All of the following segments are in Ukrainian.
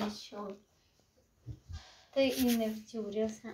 знайшов. Ти і не втюрився.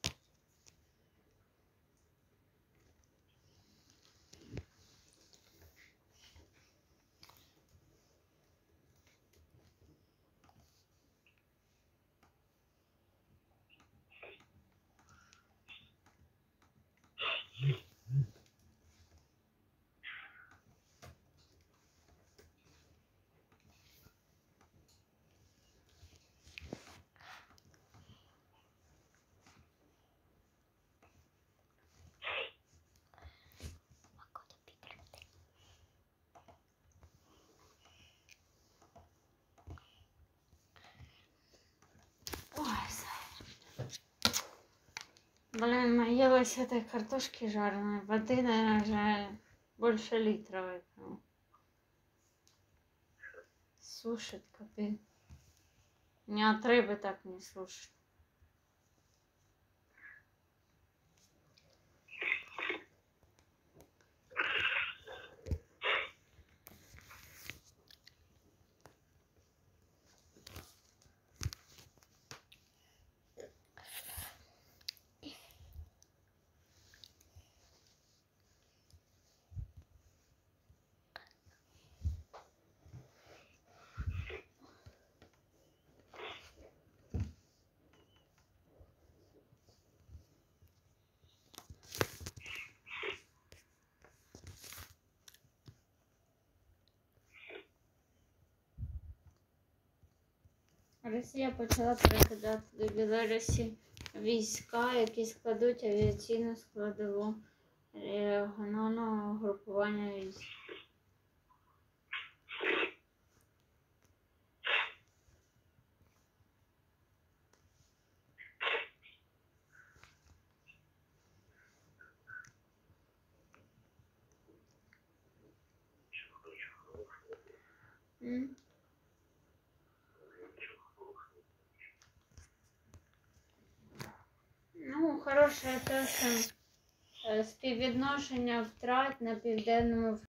Блин, наелась этой картошки жареной. Воды, наверное, уже больше литра выпила. Сушит, капец. Меня от рыбы так не сушит. Росія почала перекидати до Білорусі війська, які складуть авіаційну складову регіонального групування військ. Ну, хороше те, що співвідношення втрат на Південному